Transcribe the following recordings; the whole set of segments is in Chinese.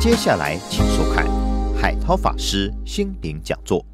接下来请收看海涛法师心灵讲座。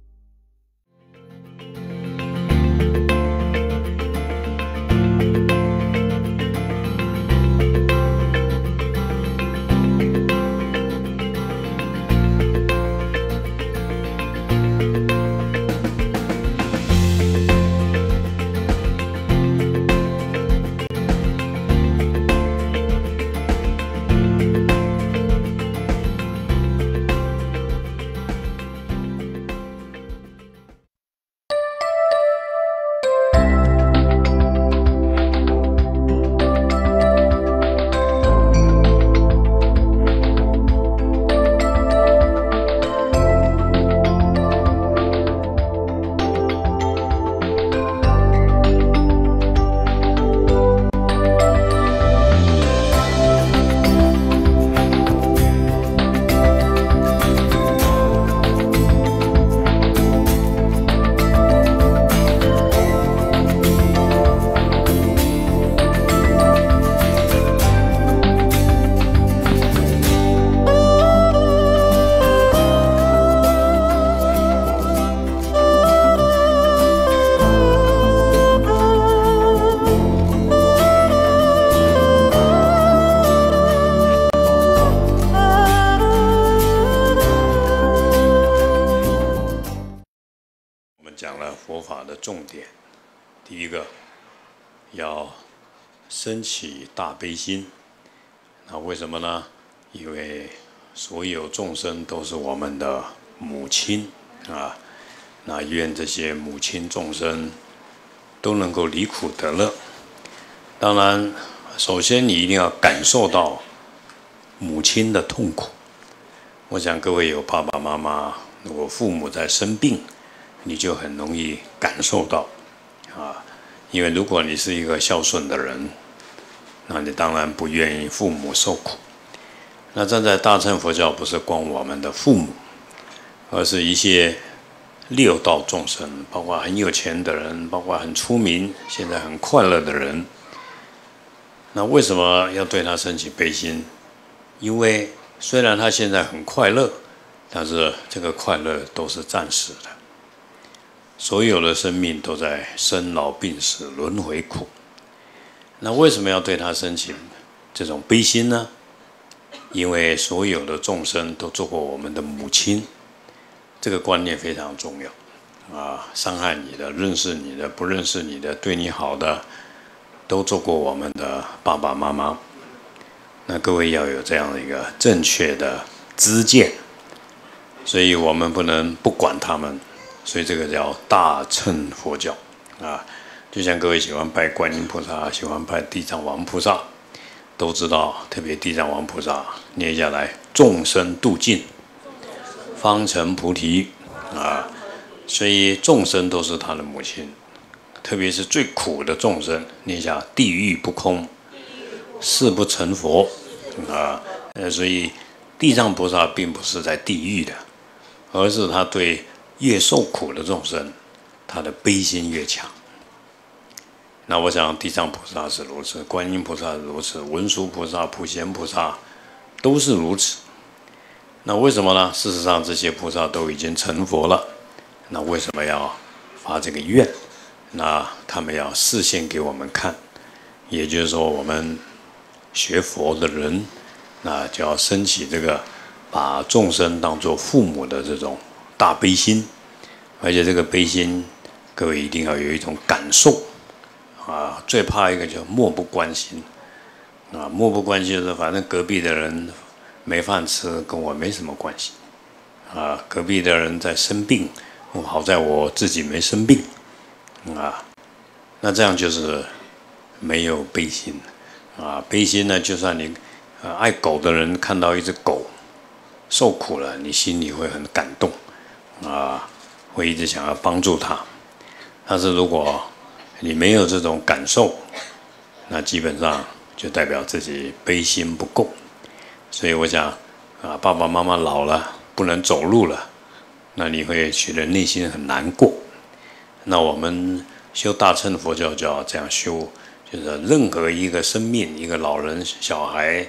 佛法的重点，第一个要升起大悲心。那为什么呢？因为所有众生都是我们的母亲啊。那愿这些母亲众生都能够离苦得乐。当然，首先你一定要感受到母亲的痛苦。我想各位有爸爸妈妈，如果父母在生病，你就很容易感受到啊，因为如果你是一个孝顺的人，那你当然不愿意父母受苦。那站在大乘佛教，不是光我们的父母，而是一些六道众生，包括很有钱的人，包括很出名、现在很快乐的人。那为什么要对他升起悲心？因为虽然他现在很快乐，但是这个快乐都是暂时的。所有的生命都在生老病死轮回苦，那为什么要对他升起这种悲心呢？因为所有的众生都做过我们的母亲，这个观念非常重要啊！伤害你的、认识你的、不认识你的、对你好的，都做过我们的爸爸妈妈。那各位要有这样的一个正确的知见，所以我们不能不管他们。所以这个叫大乘佛教啊，就像各位喜欢拜观音菩萨，喜欢拜地藏王菩萨，都知道，特别地藏王菩萨念下来，众生度尽，方成菩提啊，所以众生都是他的母亲，特别是最苦的众生，念下地狱不空，誓不成佛啊，所以地藏菩萨并不是在地狱的，而是他对越受苦的众生，他的悲心越强。那我想地藏菩萨是如此，观音菩萨是如此，文殊菩萨、普贤菩萨都是如此。那为什么呢？事实上，这些菩萨都已经成佛了，那为什么要发这个愿？那他们要示现给我们看，也就是说，我们学佛的人，那就要升起这个把众生当作父母的这种大悲心，而且这个悲心，各位一定要有一种感受啊！最怕一个叫漠不关心啊！漠不关心就是反正隔壁的人没饭吃，跟我没什么关系啊！隔壁的人在生病，好在我自己没生病啊！那这样就是没有悲心啊！悲心呢，就算你爱狗的人看到一只狗受苦了，你心里会很感动。啊，会一直想要帮助他，但是如果你没有这种感受，那基本上就代表自己悲心不够。所以我想啊，爸爸妈妈老了不能走路了，那你会觉得内心很难过。那我们修大乘佛教就要这样修，就是任何一个生命，一个老人、小孩，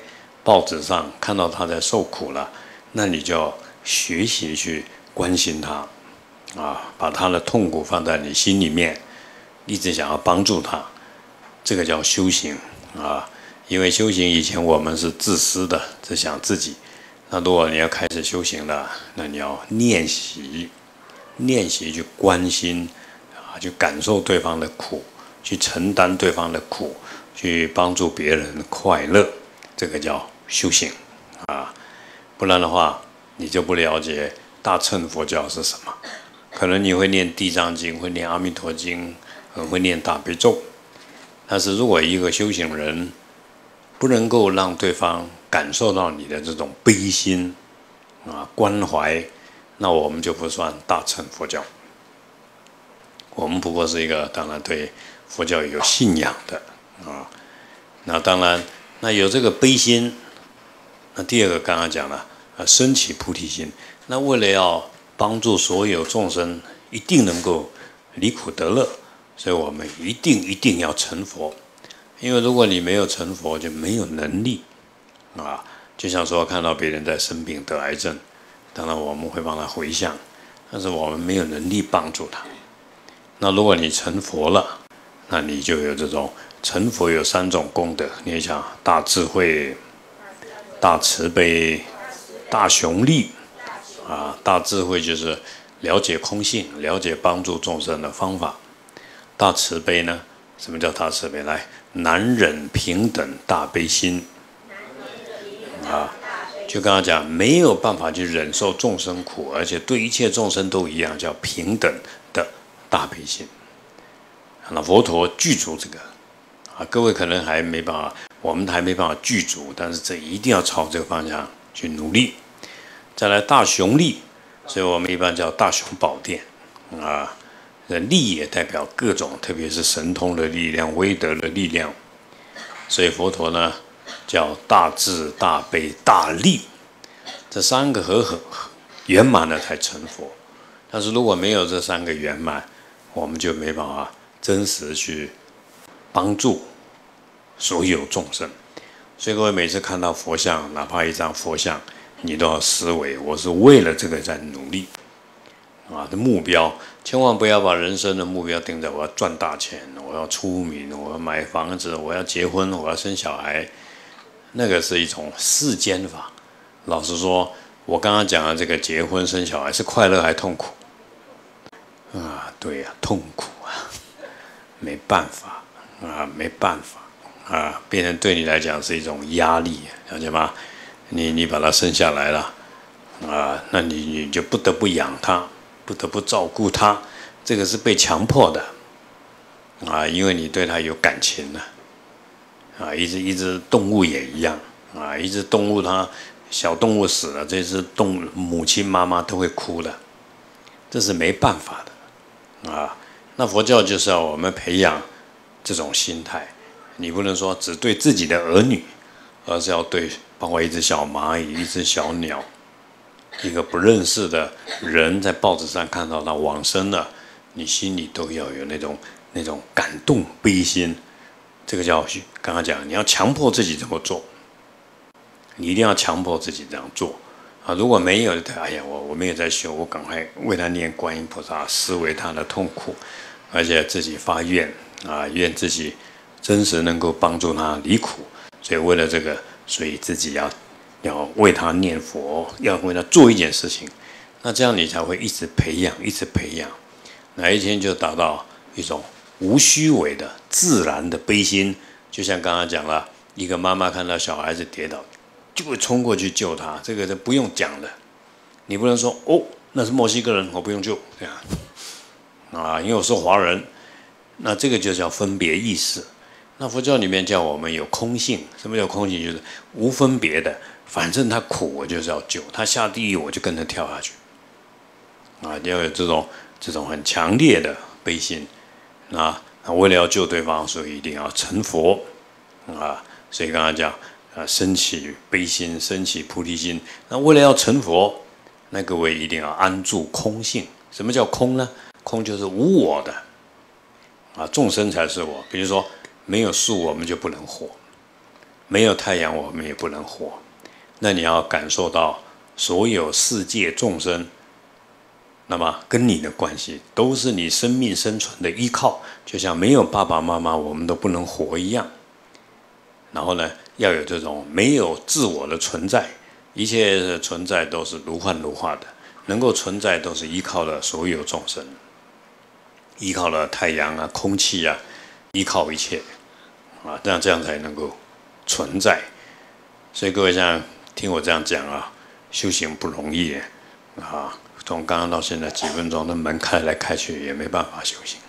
报纸上看到他在受苦了，那你就要学习去关心他，把他的痛苦放在你心里面，一直想要帮助他，这个叫修行啊。因为修行以前我们是自私的，只想自己。那如果你要开始修行了，那你要练习去关心去感受对方的苦，去承担对方的苦，去帮助别人快乐，这个叫修行不然的话，你就不了解大乘佛教是什么。可能你会念地藏经，会念阿弥陀经，会念大悲咒，但是如果一个修行人不能够让对方感受到你的这种悲心关怀，那我们就不算大乘佛教。我们不过是一个当然对佛教有信仰的那当然，那有这个悲心，那第二个刚刚讲了升起菩提心。那为了要帮助所有众生一定能够离苦得乐，所以我们一定要成佛。因为如果你没有成佛，就没有能力就像说看到别人在生病得癌症，当然我们会帮他回向，但是我们没有能力帮助他。那如果你成佛了，那你就有这种成佛有3种功德，你想大智慧、大慈悲、大雄力大智慧就是了解空性，了解帮助众生的方法。大慈悲呢？什么叫大慈悲？来，难忍平等大悲心就刚刚讲，没有办法去忍受众生苦，而且对一切众生都一样，叫平等的大悲心。那佛陀具足这个各位可能还没办法，我们还没办法具足，但是这一定要朝这个方向去努力。再来大雄力，所以我们一般叫大雄宝殿力也代表各种，特别是神通的力量、威德的力量。所以佛陀呢叫大智、大悲、大力，这3个合圆满了才成佛。但是如果没有这3个圆满，我们就没办法真实去帮助所有众生。所以各位每次看到佛像，哪怕一张佛像，你都要思维，我是为了这个在努力的目标。千万不要把人生的目标定在我要赚大钱，我要出名，我要买房子，我要结婚，我要生小孩。那个是一种世间法。老实说，我刚刚讲的这个结婚生小孩是快乐还痛苦对痛苦没办法没办法变成对你来讲是一种压力，了解吗？你把它生下来了那你就不得不养它，不得不照顾它，这个是被强迫的因为你对它有感情了一只动物也一样一只动物它小动物死了，这只母亲妈妈都会哭的，这是没办法的那佛教就是要我们培养这种心态，你不能说只对自己的儿女，而是要对包括一只小蚂蚁、一只小鸟，一个不认识的人在报纸上看到他往生了，你心里都要有那种感动悲心。这个叫刚刚讲，你要强迫自己这么做，你一定要强迫自己这样做如果没有，哎呀，我没有在修，我赶快为他念观音菩萨，思维他的痛苦，而且自己发愿愿自己真实能够帮助他离苦。所以为了这个，所以自己要为他念佛，要为他做一件事情。那这样你才会一直培养，一直培养，哪一天就达到一种无虚伪的自然的悲心。就像刚刚讲了，一个妈妈看到小孩子跌倒，就会冲过去救他，这个不用讲的。你不能说那是墨西哥人，我不用救这样因为我是华人，那这个就叫分别意识。那佛教里面叫我们有空性，什么叫空性？就是无分别的，反正他苦我就是要救，他下地狱我就跟着跳下去要有这种很强烈的悲心那为了要救对方，所以一定要成佛所以刚刚讲升起悲心，升起菩提心。那为了要成佛，那各位一定要安住空性。什么叫空呢？空就是无我的众生才是我。比如说没有树我们就不能活没有太阳我们也不能活。那你要感受到所有世界众生，那么跟你的关系都是你生命生存的依靠，就像没有爸爸妈妈我们都不能活一样。然后呢，要有这种没有自我的存在，一切的存在都是如幻如化的，能够存在都是依靠了所有众生，依靠了太阳啊、空气啊，依靠一切啊，这样才能够存在。所以各位像听我这样讲啊，修行不容易啊，从刚刚到现在几分钟，那门开来开去也没办法修行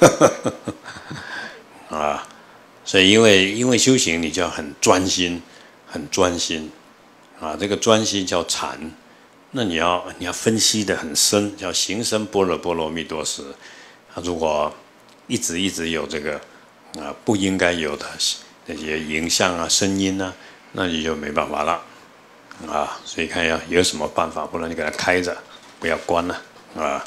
啊。所以因为修行，你就要很专心，很专心啊。这个专心叫禅，那你要分析的很深，叫行深般若波罗蜜多时。如果一直有这个不应该有的那些影像啊、声音啊，那你就没办法了啊。所以看有什么办法，不然你给它开着，不要关了啊。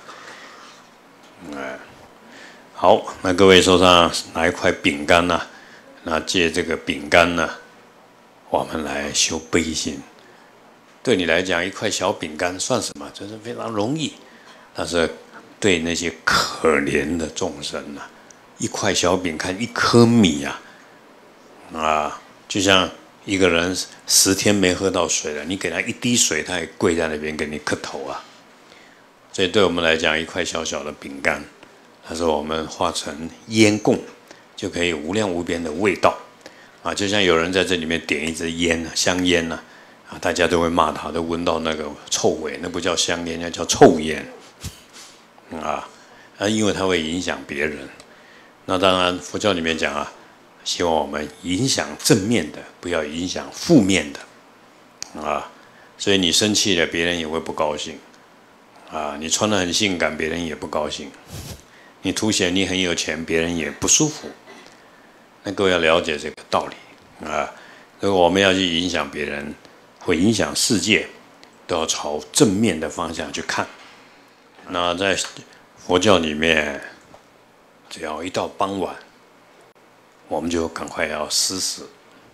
好，那各位手上拿一块饼干呢？那借这个饼干呢，我们来修悲心。对你来讲，一块小饼干算什么？这是非常容易。但是对那些可怜的众生啊，一块小饼干，一颗米啊，就像一个人10天没喝到水了，你给他一滴水，他也跪在那边给你磕头啊。所以对我们来讲，一块小小的饼干，它是我们化成烟供，就可以无量无边的味道啊！就像有人在这里面点一支烟，香烟啊，大家都会骂他，都闻到那个臭味，那不叫香烟，那叫臭烟啊！因为它会影响别人。那当然，佛教里面讲啊，希望我们影响正面的，不要影响负面的啊。所以你生气了，别人也会不高兴啊；你穿得很性感，别人也不高兴；你凸显你很有钱，别人也不舒服。那各位要了解这个道理啊！如果我们要去影响别人，会影响世界，都要朝正面的方向去看。那在佛教里面，只要一到傍晚，我们就赶快要施食。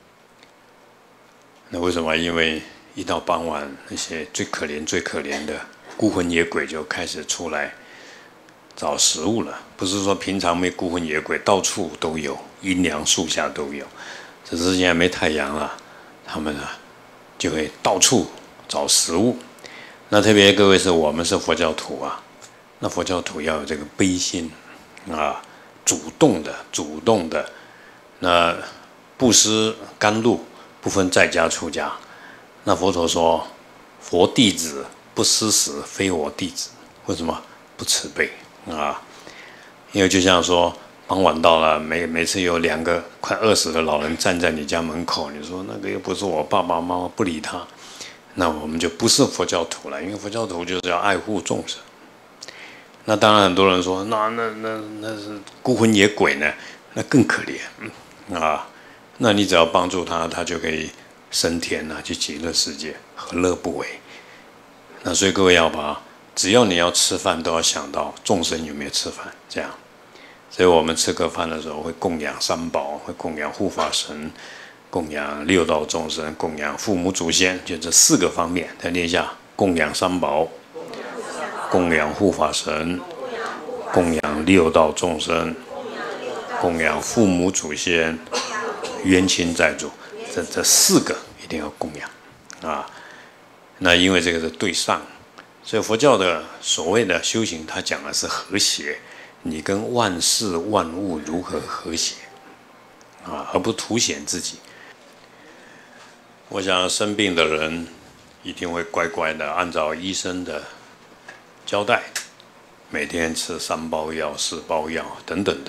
那为什么？因为一到傍晚，那些最可怜的孤魂野鬼就开始出来找食物了。不是说平常没孤魂野鬼，到处都有，阴凉树下都有，只是现在没太阳了，他们就会到处找食物。那特别各位我们是佛教徒啊，那佛教徒要有这个悲心啊，主动的，那布施甘露不分在家出家。那佛陀说，佛弟子不施食，非我弟子。为什么？不慈悲啊！因为就像说，傍晚到了，每次有2个快20的老人站在你家门口，你说那个又不是我爸爸妈妈，不理他，那我们就不是佛教徒了。因为佛教徒就是要爱护众生。那当然很多人说，那是孤魂野鬼呢，那更可怜啊！那你只要帮助他，他就可以升天去极乐世界，何乐不为？那所以各位只要你要吃饭，都要想到众生有没有吃饭，这样。所以我们吃个饭的时候，会供养三宝，会供养护法神，供养6道众生，供养父母祖先，就这4个方面。再念一下：供养三宝，供养护法神，供养6道众生，供养父母祖先，冤亲债主。这4个一定要供养啊！那因为这个是对上。所以佛教的所谓的修行，它讲的是和谐，你跟万事万物如何和谐啊，而不凸显自己。我想生病的人一定会乖乖的按照医生的交代，每天吃3包药、4包药等等。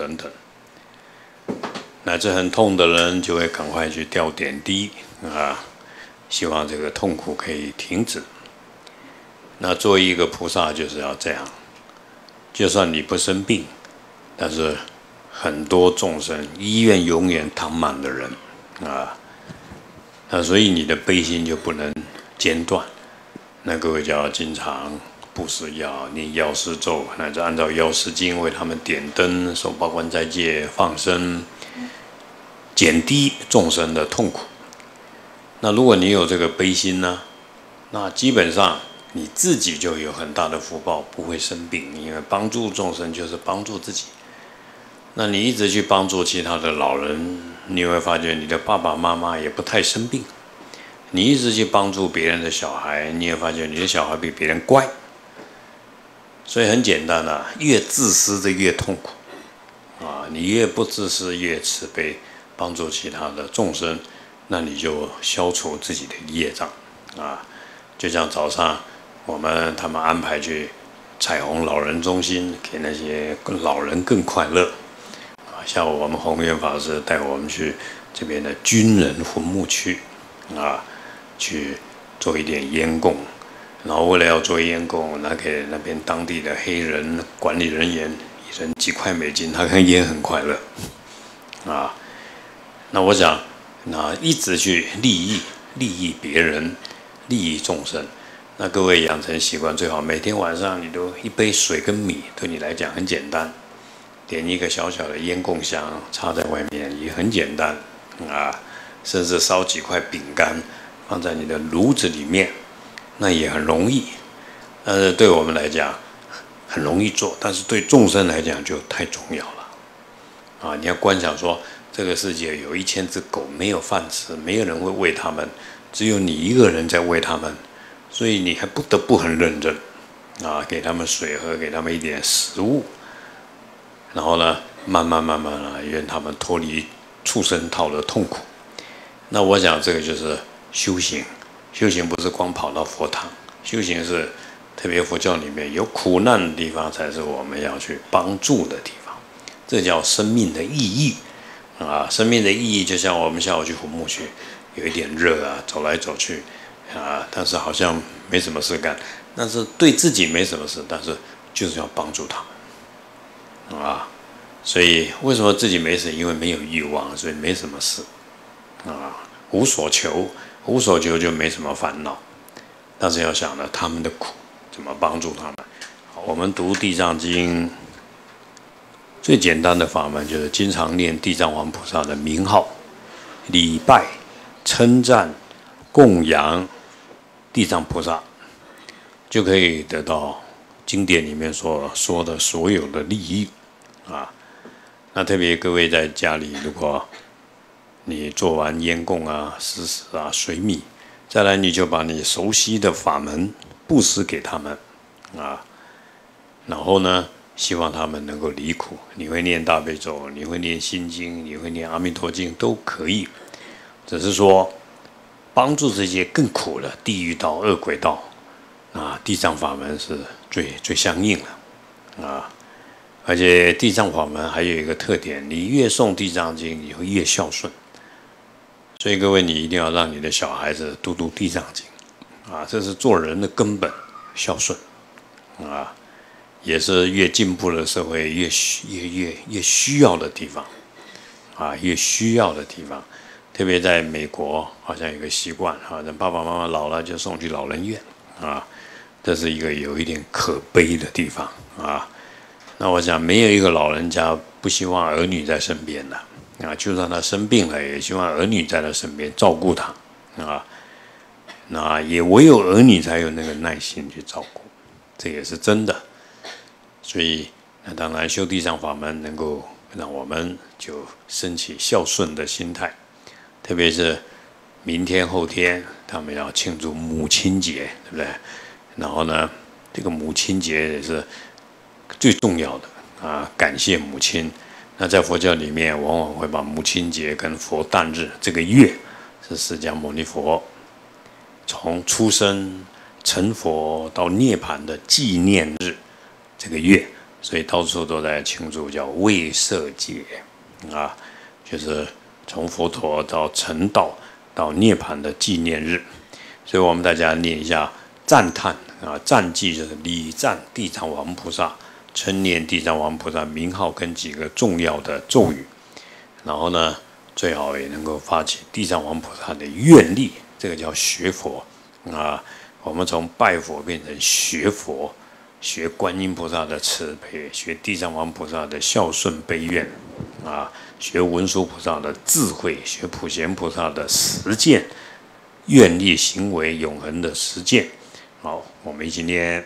乃至很痛的人就会赶快去吊点滴啊，希望这个痛苦可以停止。那作为一个菩萨就是要这样，就算你不生病，但是很多众生医院永远躺满了人啊，那所以你的悲心就不能间断。那各位就要经常布施药、念药师咒，乃至按照药师经为他们点灯、受八关斋戒、放生，减低众生的痛苦那如果你有这个悲心呢，那基本上你自己就有很大的福报，不会生病，因为帮助众生就是帮助自己。那你一直去帮助其他的老人，你会发觉你的爸爸妈妈也不太生病。你一直去帮助别人的小孩，你也发觉你的小孩比别人乖。所以很简单啊，越自私的越痛苦啊！你越不自私，越慈悲，帮助其他的众生，那你就消除自己的业障啊！就像早上他们安排去彩虹老人中心，给那些老人更快乐啊！像我们宏愿法师带我们去这边的军人坟墓区啊，去做一点烟供。然后为了要做烟供，拿给那边当地的黑人管理人员，一人几块美金，他看烟很快乐，啊，那我想，那一直去利益别人，利益众生，那各位养成习惯，最好每天晚上你都一杯水跟米，对你来讲很简单，点一个小小的烟供香插在外面也很简单，啊，甚至烧几块饼干放在你的炉子里面。那也很容易，但是对我们来讲很容易做，但是对众生来讲就太重要了啊！你要观想说，这个世界有1000只狗没有饭吃，没有人会喂它们，只有你一个人在喂它们，所以你还不得不很认真啊，给它们水喝，给它们一点食物，然后呢，慢慢啊，愿它们脱离畜生道的痛苦。那我想这个就是修行。修行不是光跑到佛堂，修行是特别佛教里面有苦难的地方才是我们要去帮助的地方，这叫生命的意义啊！生命的意义就像我们下午去坟墓区，有一点热啊，走来走去啊，但是好像没什么事干，但是对自己没什么事，但是就是要帮助他们啊！所以为什么自己没事？因为没有欲望，所以没什么事啊，无所求。无所求就没什么烦恼，但是要想呢，他们的苦怎么帮助他们？我们读《地藏经》最简单的法门就是经常念地藏王菩萨的名号，礼拜、称赞、供养地藏菩萨，就可以得到经典里面所说的所有的利益啊。那特别各位在家里，如果你做完烟供啊、施食啊、水米，再来你就把你熟悉的法门布施给他们啊，然后呢，希望他们能够离苦。你会念大悲咒，你会念心经，你会念阿弥陀经都可以，只是说帮助这些更苦的地狱道、恶鬼道啊，地藏法门是最相应的啊。而且地藏法门还有一个特点，你越诵地藏经，你会越孝顺。所以各位，你一定要让你的小孩子读地藏经啊，这是做人的根本，孝顺啊，也是越进步的社会越需要的地方啊，越需要的地方。特别在美国，好像有个习惯啊，等爸爸妈妈老了就送去老人院啊，这是一个有一点可悲的地方啊。那我想，没有一个老人家不希望儿女在身边的。啊，就算他生病了，也希望儿女在他身边照顾他，啊，那也唯有儿女才有那个耐心去照顾，这也是真的。所以，那当然修地藏法门能够让我们就升起孝顺的心态，特别是明天后天他们要庆祝母亲节，对不对？然后呢，这个母亲节也是最重要的啊，感谢母亲。那在佛教里面，往往会把母亲节跟佛诞日这个月是释迦牟尼佛从出生成佛到涅槃的纪念日这个月，所以到处都在庆祝，叫未舍节啊，就是从佛陀到成道到涅槃的纪念日。所以我们大家念一下赞叹啊，赞记就是礼赞地藏王菩萨。称念地藏王菩萨名号跟几个重要的咒语，然后呢，最好也能够发起地藏王菩萨的愿力，这个叫学佛啊。我们从拜佛变成学佛，学观音菩萨的慈悲，学地藏王菩萨的孝顺悲愿啊，学文殊菩萨的智慧，学普贤菩萨的实践愿力行为永恒的实践。好，我们一起念。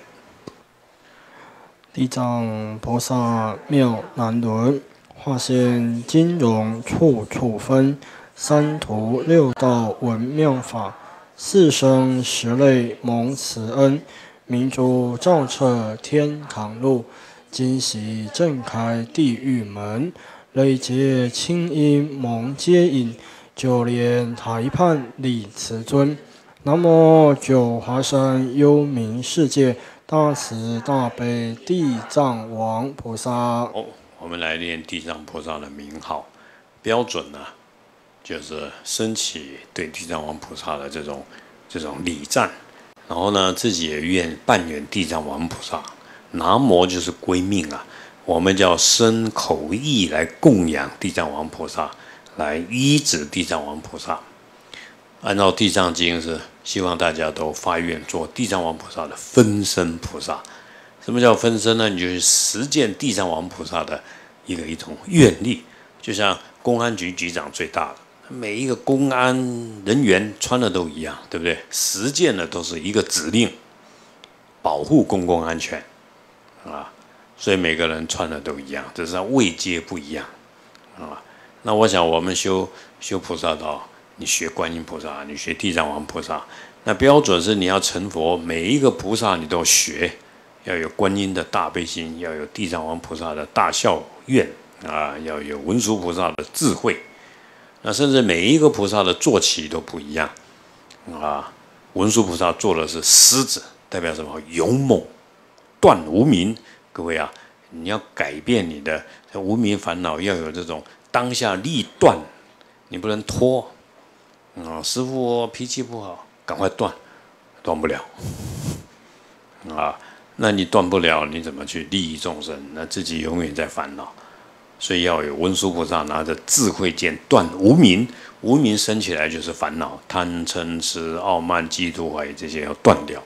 地藏菩萨妙难轮，化现金融处处分，三途六道闻妙法，四生十类蒙慈恩，明珠照彻天堂路，今夕正开地狱门，累劫清音蒙接引，九莲台畔礼慈尊。南无九华山幽冥世界大慈大悲地藏王菩萨。 我们来念地藏菩萨的名号，标准呢，就是升起对地藏王菩萨的这种礼赞，然后呢，自己也愿扮演地藏王菩萨。南无就是归命啊，我们叫身口意来供养地藏王菩萨，来依止地藏王菩萨。按照地藏经是希望大家都发愿做地藏王菩萨的分身菩萨。什么叫分身呢？你就是实践地藏王菩萨的一种愿力。就像公安局局长最大的，每一个公安人员穿的都一样，对不对？实践的都是一个指令，保护公共安全啊，所以每个人穿的都一样，只是位阶不一样啊。那我想我们修菩萨道，你学观音菩萨，你学地藏王菩萨，那标准是你要成佛，每一个菩萨你都学，要有观音的大悲心，要有地藏王菩萨的大孝愿啊，要有文殊菩萨的智慧。那甚至每一个菩萨的坐骑都不一样啊。文殊菩萨坐的是狮子，代表什么？勇猛，断无明。各位啊，你要改变你的无明烦恼，要有这种当下立断，你不能拖。师父我脾气不好，赶快断不了啊！那你断不了，你怎么去利益众生？那自己永远在烦恼。所以要有文殊菩萨拿着智慧剑断无明，无明生起来就是烦恼，贪嗔痴傲慢嫉妒怀疑，这些要断掉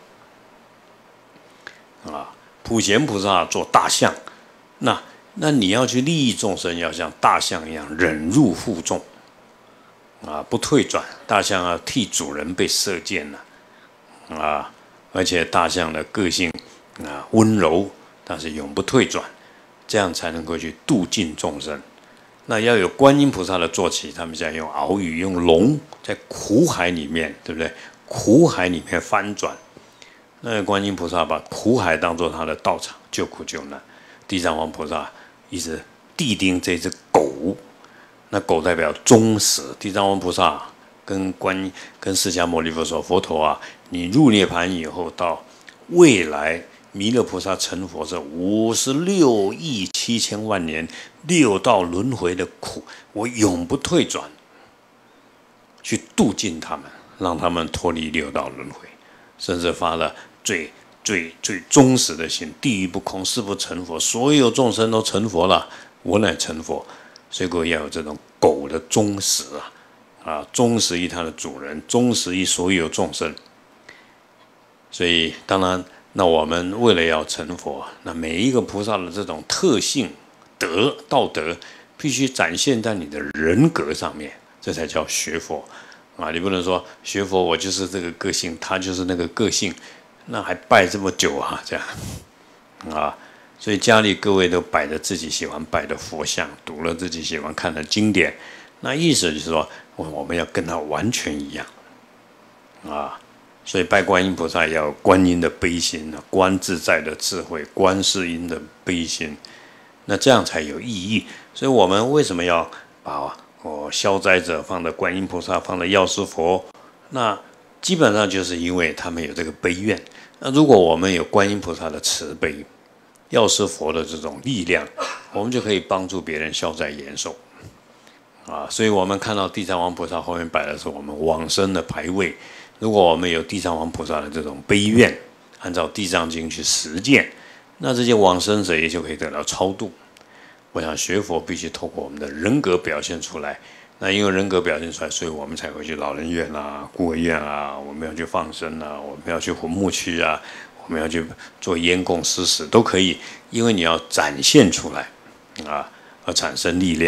啊！普贤菩萨做大象，那你要去利益众生，要像大象一样忍辱负重啊，不退转。大象要替主人被射箭了啊，而且大象的个性啊温柔，但是永不退转，这样才能够去度尽众生。那要有观音菩萨的坐骑，他们现在用鳌鱼、用龙在苦海里面，对不对？苦海里面翻转。那观音菩萨把苦海当作他的道场，救苦救难。地藏王菩萨一直谛听这只狗，那狗代表忠实。地藏王菩萨跟释迦牟尼佛说：“佛陀啊，你入涅盘以后，到未来弥勒菩萨成佛是56亿7千万年六道轮回的苦，我永不退转，去度尽他们，让他们脱离六道轮回，甚至发了最忠实的心，地狱不空，誓不成佛。所有众生都成佛了，我乃成佛。所以要有这种狗的忠实啊，忠实于它的主人，忠实于所有众生。所以当然，那我们为了要成佛，那每一个菩萨的这种特性道德，必须展现在你的人格上面，这才叫学佛啊！你不能说学佛我就是这个个性，他就是那个个性，那还拜这么久啊？这样啊！所以家里各位都摆着自己喜欢拜的佛像，读了自己喜欢看的经典，那意思就是说，我们要跟他完全一样啊！所以拜观音菩萨要有观音的悲心，观自在的智慧，观世音的悲心，那这样才有意义。所以我们为什么要把消灾者放在观音菩萨，放在药师佛？那基本上就是因为他们有这个悲愿。那如果我们有观音菩萨的慈悲，药师佛的这种力量，我们就可以帮助别人消灾延寿啊！所以我们看到地藏王菩萨后面摆的是我们往生的牌位。如果我们有地藏王菩萨的这种悲愿，按照地藏经去实践，那这些往生者也就可以得到超度。我想学佛必须透过我们的人格表现出来。那因为人格表现出来，所以我们才会去老人院啊、孤儿院啊，我们要去放生啊，我们要去坟墓区啊，我们要去做烟供施食都可以，因为你要展现出来啊，而产生力量。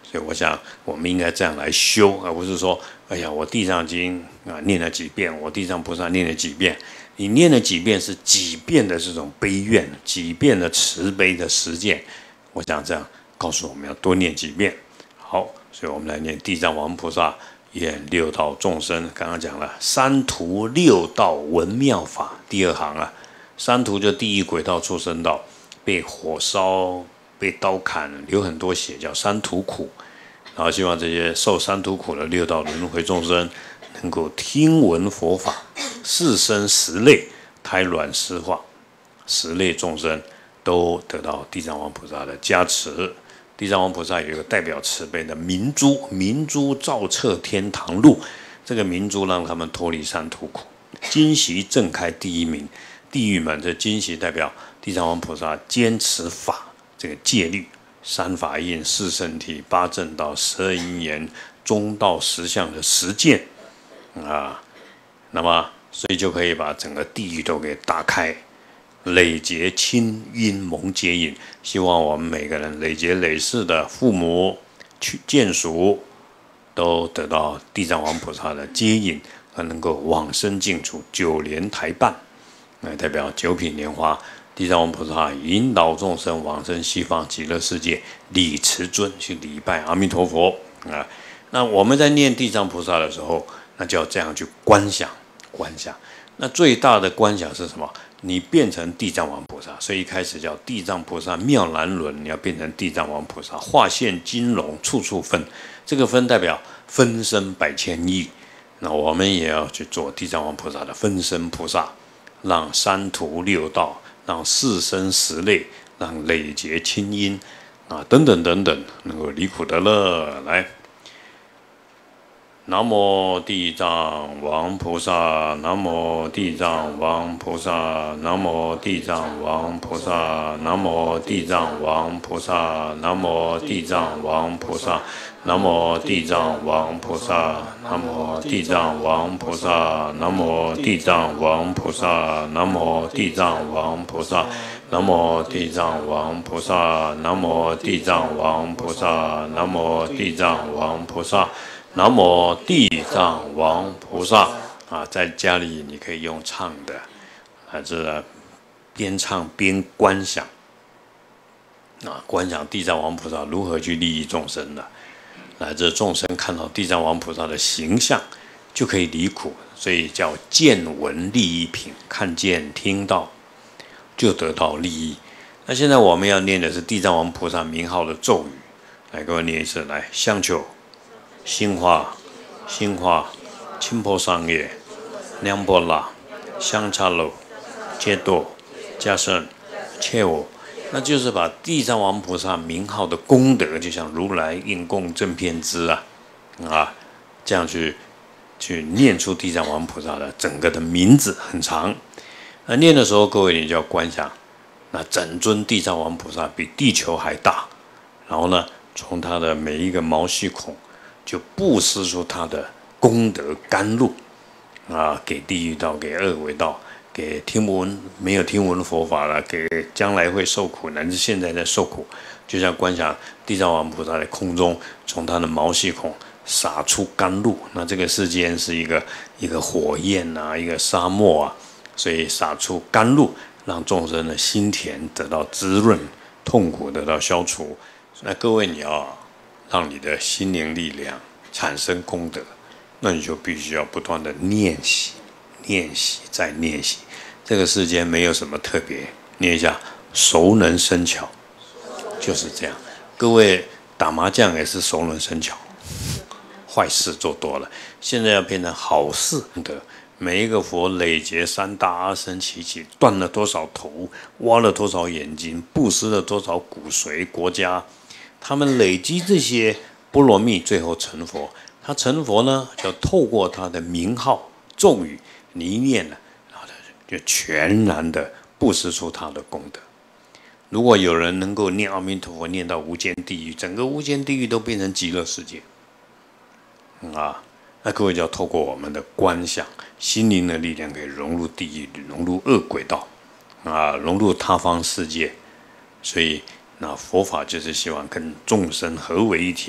所以我想我们应该这样来修，而不是说，哎呀，我地藏经念了几遍，我地藏菩萨念了几遍。你念了几遍是几遍的这种悲愿，几遍的慈悲的实践。我想这样告诉我们要多念几遍。好，所以我们来念地藏王菩萨愿六道众生。刚刚讲了三途六道闻妙法，第二行啊，三途就地狱、鬼道、畜生道，被火烧、被刀砍，流很多血，叫三途苦。然后希望这些受三途苦的六道轮回众生，能够听闻佛法，四生十类胎卵湿化，十类众生都得到地藏王菩萨的加持。地藏王菩萨有一个代表慈悲的明珠，明珠照彻天堂路，这个明珠让他们脱离三途苦。金席正开第一名，地狱门，这金席代表地藏王菩萨坚持法这个戒律。三法印、四圣体、八正道、12因缘、中道实相的实践啊，那么所以就可以把整个地狱都给打开，累劫亲因蒙接引。希望我们每个人累劫累世的父母、眷属都得到地藏王菩萨的接引，而能够往生净土9莲台办，代表9品莲花。地藏王菩萨引导众生往生西方极乐世界，礼慈尊去礼拜阿弥陀佛啊。那我们在念地藏菩萨的时候，那就要这样去观想。那最大的观想是什么？你变成地藏王菩萨，所以一开始叫地藏菩萨妙难轮，你要变成地藏王菩萨，化现金龙，处处分。这个分代表分身百千亿。那我们也要去做地藏王菩萨的分身菩萨，让三途六道，让四生十类，让累劫清因等等等等，能够离苦得乐。来，南无地藏王菩萨，南无地藏王菩萨，南无地藏王菩萨，南无地藏王菩萨，南无地藏王菩萨，南无地藏王菩萨，南无地藏王菩萨，南无地藏王菩萨，南无地藏王菩萨，南无地藏王菩萨，南无地藏王菩萨，南无地藏王菩萨。南无地藏王菩萨在家里你可以用唱的，这边唱边观想观想地藏王菩萨如何去利益众生的，这众生看到地藏王菩萨的形象就可以离苦，所以叫见闻利益品，看见听到就得到利益。那现在我们要念的是地藏王菩萨名号的咒语，来，各位念一次，来，香球。兴化、清波桑叶、梁波拉、香茶楼、揭多、加胜、切我，那就是把地藏王菩萨名号的功德，就像如来应供正遍知这样去念出地藏王菩萨的整个的名字很长。那念的时候，各位你就要观想，那整尊地藏王菩萨比地球还大，然后呢，从他的每一个毛细孔就布施出他的功德甘露给地狱道，给恶鬼道，给没有听闻佛法了，给将来会受苦，乃至现在在受苦。就像观想地藏王菩萨在空中，从他的毛细孔洒出甘露。那这个世间是一个火焰一个沙漠所以洒出甘露，让众生的心田得到滋润，痛苦得到消除。那各位你要让你的心灵力量产生功德，那你就必须要不断的练习再练习。这个世间没有什么特别，念一下熟能生巧，就是这样。各位打麻将也是熟能生巧，坏事做多了，现在要变成好事的。每一个佛累劫3大阿僧祇劫，断了多少头，挖了多少眼睛，布施了多少骨髓国家，他们累积这些波罗蜜，最后成佛。他成佛呢，就透过他的名号咒语，你一念了，然后就全然的布施出他的功德。如果有人能够念阿弥陀佛念到无间地狱，整个无间地狱都变成极乐世界那各位就要透过我们的观想，心灵的力量，可以融入地狱，融入恶鬼道融入他方世界。所以那佛法就是希望跟众生合为一体，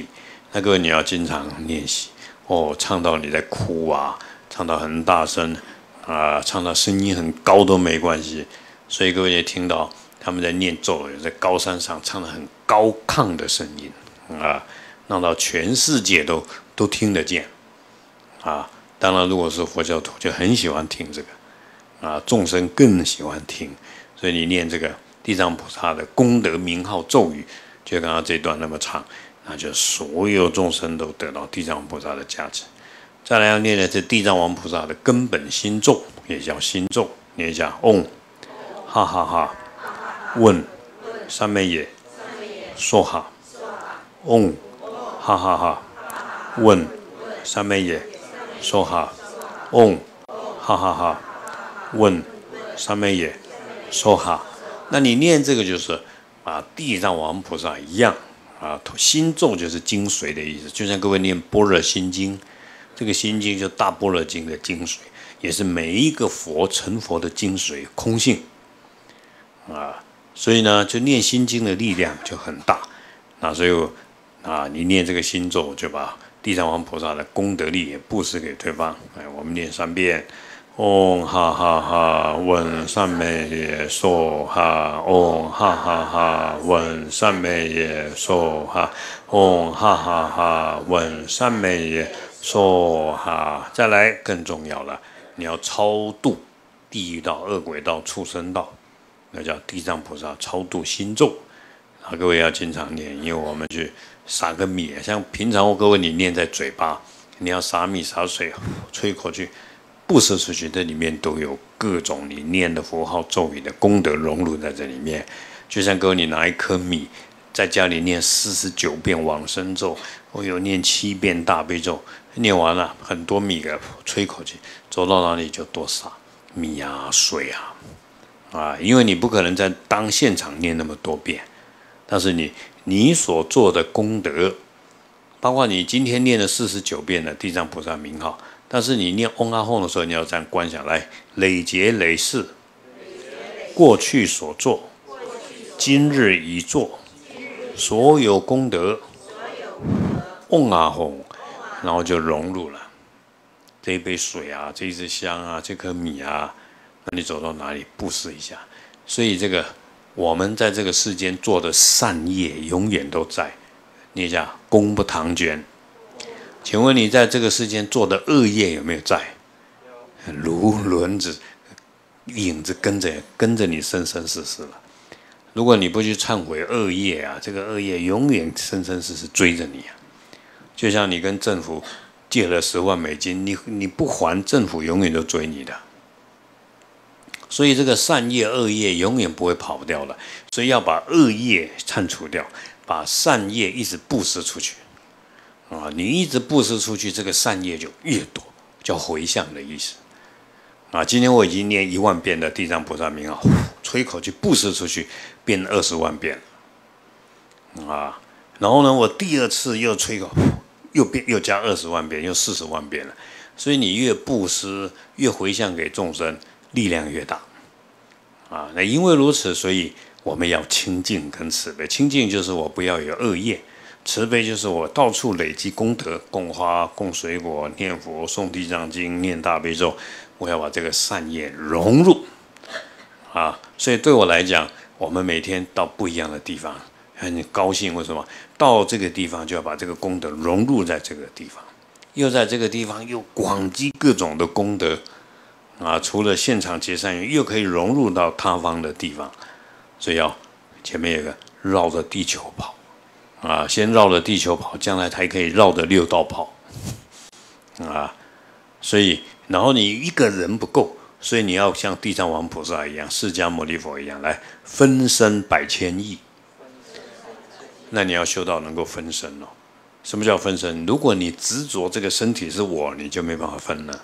那各位你要经常练习哦，唱到你在哭啊，唱到很大声啊，唱到声音很高都没关系。所以各位也听到他们在念咒，在高山上唱得很高亢的声音啊，让到全世界都听得见啊。当然，如果是佛教徒，就很喜欢听这个啊，众生更喜欢听。所以你念这个地藏菩萨的功德名号咒语，就刚刚这段那么长，那就所有众生都得到地藏菩萨的加持。再来要念的是地藏王菩萨的根本心咒，也叫心咒，念一下嗡哈哈哈问三昧耶娑哈嗡哈哈哈问三昧耶娑哈嗡哈哈哈问三昧耶娑哈。那你念这个就是啊，地藏王菩萨一样啊，心咒就是精髓的意思，就像各位念般若心经，这个心经就大般若经的精髓，也是每一个佛成佛的精髓，空性啊。所以呢，就念心经的力量就很大。那所以啊，你念这个心咒，就把地藏王菩萨的功德力也布施给对方。哎，我们念3遍。嗡哈哈哈问三昧耶娑哈嗡哈哈哈问三昧耶娑哈嗡哈哈哈问三昧耶娑哈。再来更重要了，你要超度地狱道、恶鬼道、畜生道，那叫地藏菩萨超度心咒。啊，各位要经常念，因为我们去撒个米，像平常各位你念在嘴巴，你要撒米撒水，吹一口气。布施出去，这里面都有各种你念的佛号咒语的功德融入在这里面。就像各位你拿一颗米，在家里念49遍往生咒，我有念7遍大悲咒，念完了很多米给吹口气，走到哪里就多撒米啊水啊，因为你不可能在当现场念那么多遍，但是你所做的功德，包括你今天念了49遍的地藏菩萨名号。但是你念嗡阿吽的时候，你要这样观想来，累劫累世，过去所做，今日已做，所有功德，嗡阿吽，然后就融入了这一杯水啊，这一支香啊，这颗米啊，那你走到哪里布施一下。所以这个我们在这个世间做的善业，永远都在。念一下功不唐捐。请问你在这个世间做的恶业有没有在？如轮子、影子跟着你生生世世了。如果你不去忏悔恶业啊，这个恶业永远生生世世追着你啊。就像你跟政府借了10万美金，你不还，政府永远都追你的。所以这个善业、恶业永远不会跑掉的。所以要把恶业铲除掉，把善业一直布施出去。啊，你一直布施出去，这个善业就越多，叫回向的意思。啊，今天我已经念1万遍的地藏菩萨名号，吹口气布施出去，变20万遍了。啊，然后呢，我第2次又吹口，又加20万遍，又40万遍了。所以你越布施，越回向给众生，力量越大。啊，那因为如此，所以我们要清净跟慈悲。清净就是我不要有恶业。慈悲就是我到处累积功德，供花、供水果、念佛、诵地藏经、念大悲咒，我要把这个善业融入啊！所以对我来讲，我们每天到不一样的地方，很高兴。为什么？到这个地方就要把这个功德融入在这个地方，又在这个地方又广积各种的功德啊！除了现场结善缘，又可以融入到他方的地方，所以要前面有个绕着地球跑。啊，先绕着地球跑，将来才可以绕着6道跑，啊，所以，然后你一个人不够，所以你要像地藏王菩萨一样，释迦牟尼佛一样，来分身百千亿。那你要修到能够分身哦。什么叫分身？如果你执着这个身体是我，你就没办法分了。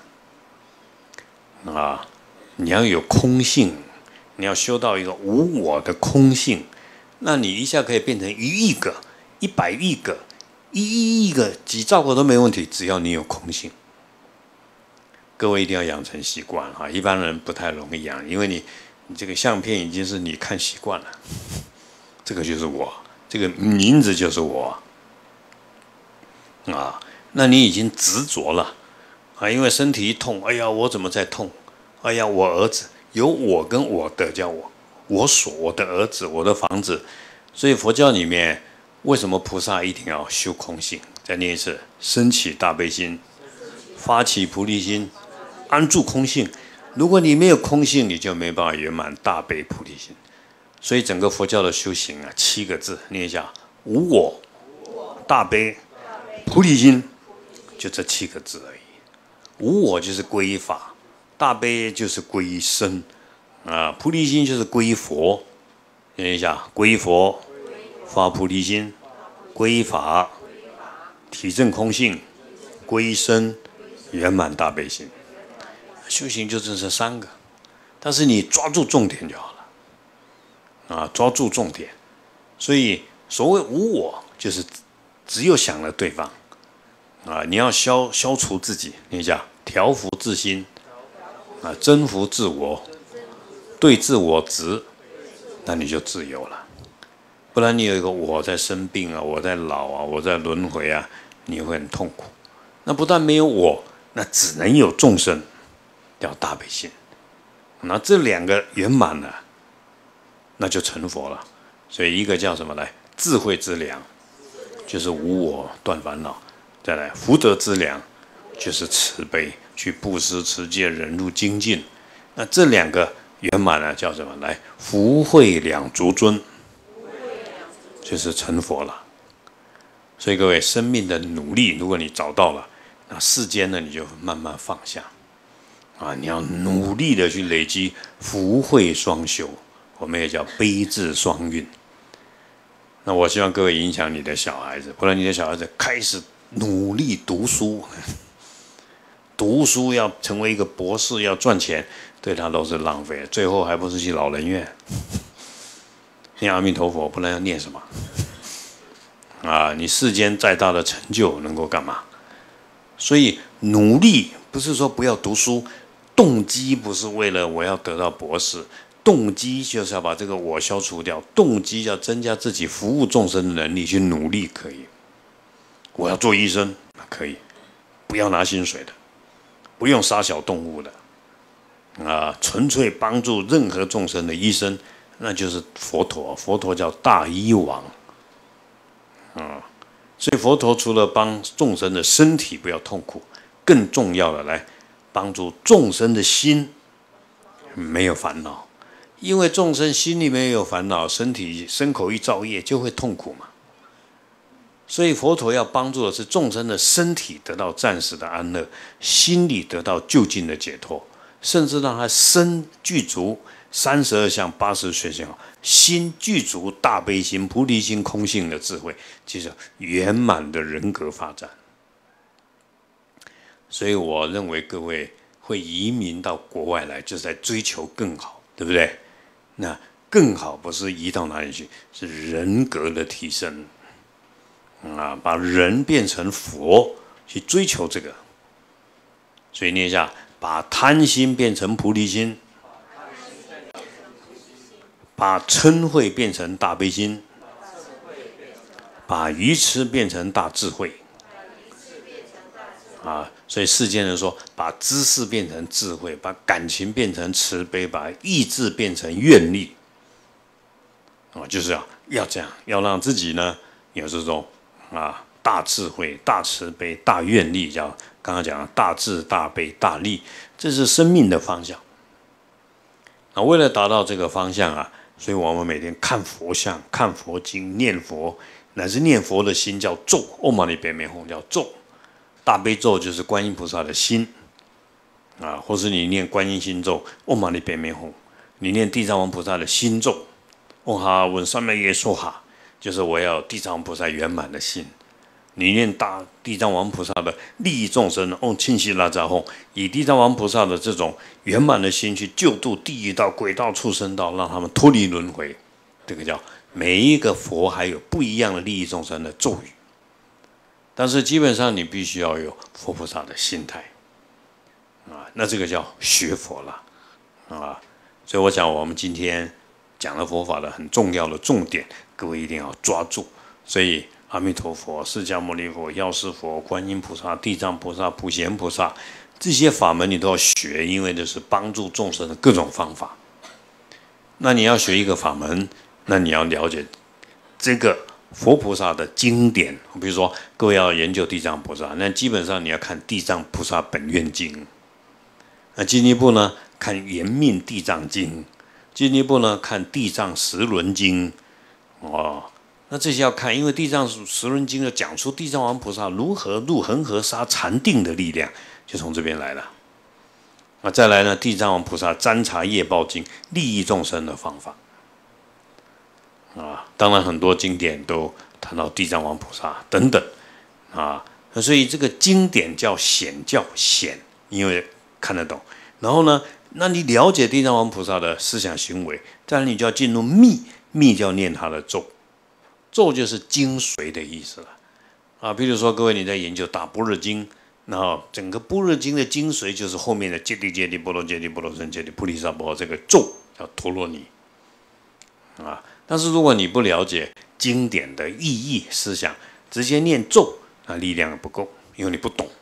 啊，你要有空性，你要修到一个无我的空性，那你一下可以变成1亿个。100亿个、1亿个、几兆个都没问题，只要你有空性。各位一定要养成习惯哈，一般人不太容易养，因为你这个相片已经是你看习惯了，这个就是我，这个名字就是我。 啊，那你已经执着了啊，因为身体一痛，哎呀，我怎么在痛？哎呀，我儿子有我跟我的叫我所，我的儿子，我的房子。所以佛教里面为什么菩萨一定要修空性？再念一次：升起大悲心，发起菩提心，安住空性。如果你没有空性，你就没办法圆满大悲菩提心。所以整个佛教的修行啊，7个字，念一下：无我、大悲、菩提心，就这7个字而已。无我就是皈依法，大悲就是皈依身，啊，菩提心就是皈依佛。念一下：皈依佛，发菩提心，皈依法，体证空性，皈依身，圆满大悲心。修行就这3个，但是你抓住重点就好了，啊，抓住重点。所以所谓无我，就是只有想了对方，啊，你要消除自己，你讲调伏自心，啊，征服自我，对自我执，那你就自由了。不然你有一个我在生病啊，我在老啊，我在轮回啊，你会很痛苦。那不但没有我，那只能有众生，叫大悲心。那这2个圆满了，那就成佛了。所以一个叫什么来？智慧之良，就是无我断烦恼；再来福德之良，就是慈悲，去布施、持戒、忍辱、精进。那这2个圆满了，叫什么？来福慧两足尊，就是成佛了。所以各位，生命的努力，如果你找到了，那世间呢，你就慢慢放下。啊，你要努力的去累积福慧双修，我们也叫悲智双运。那我希望各位影响你的小孩子，不然你的小孩子开始努力读书，读书要成为一个博士，要赚钱，对他都是浪费，最后还不是去老人院念阿弥陀佛，不然要念什么？啊，你世间再大的成就能够干嘛？所以努力不是说不要读书，动机不是为了我要得到博士，动机就是要把这个我消除掉，动机要增加自己服务众生的能力，去努力可以。我要做医生可以，不要拿薪水的，不用杀小动物的，啊，纯粹帮助任何众生的医生，那就是佛陀。佛陀叫大医王，啊，所以佛陀除了帮众生的身体不要痛苦，更重要的来帮助众生的心没有烦恼，因为众生心里面有烦恼，身体身口意造业就会痛苦嘛。所以佛陀要帮助的是众生的身体得到暂时的安乐，心里得到究竟的解脱，甚至让他身具足32相80随行，心具足大悲心、菩提心、空性的智慧，就是圆满的人格发展。所以我认为各位会移民到国外来，就是在追求更好，对不对？那更好不是移到哪里去，是人格的提升啊，把人变成佛，去追求这个。所以念一下：把贪心变成菩提心，把嗔恚变成大悲心，把愚痴变成大智慧。啊，所以世间人说，把知识变成智慧，把感情变成慈悲，把意志变成愿力。啊，就是要这样，要让自己呢有这种大智慧、大慈悲、大愿力，叫刚刚讲的大智、大悲、大力，这是生命的方向。那为了达到这个方向啊，所以我们每天看佛像、看佛经、念佛，乃至念佛的心叫咒，唵嘛呢叭咪吽叫咒。大悲咒就是观音菩萨的心啊，或是你念观音心咒，唵嘛呢叭咪吽；你念地藏王菩萨的心咒，唵哈文三昧耶娑哈，就是我要地藏王菩萨圆满的心。你念地藏王菩萨的利益众生，唵庆西拉扎吽，以地藏王菩萨的这种圆满的心去救度地狱道、鬼道、畜生道，让他们脱离轮回。这个叫每一个佛还有不一样的利益众生的咒语。但是基本上你必须要有佛菩萨的心态啊，那这个叫学佛了啊。所以我想我们今天讲了佛法的很重要的重点，各位一定要抓住。所以阿弥陀佛、释迦牟尼佛、药师佛、观音菩萨、地藏菩萨、普贤菩萨，这些法门你都要学，因为这是帮助众生的各种方法。那你要学一个法门，那你要了解这个佛菩萨的经典。比如说，各位要研究地藏菩萨，那基本上你要看《地藏菩萨本愿经》。那进一步呢，看《圆命地藏经》；进一步呢，看《地藏十轮经》。那这些要看，因为《地藏十轮经》就讲出地藏王菩萨如何入恒河沙禅定的力量，就从这边来了。再来呢，地藏王菩萨占察业报经，利益众生的方法。当然很多经典都谈到地藏王菩萨等等所以这个经典叫显，因为看得懂。然后呢，那你了解地藏王菩萨的思想行为，再来你就要进入密就要念他的咒，咒就是精髓的意思了比如说各位你在研究大般若经，然后整个般若经的精髓就是后面的揭谛揭谛波罗揭谛波罗僧揭谛菩提萨婆诃，这个咒叫陀罗尼但是如果你不了解经典的意义思想，直接念咒，那力量不够，因为你不懂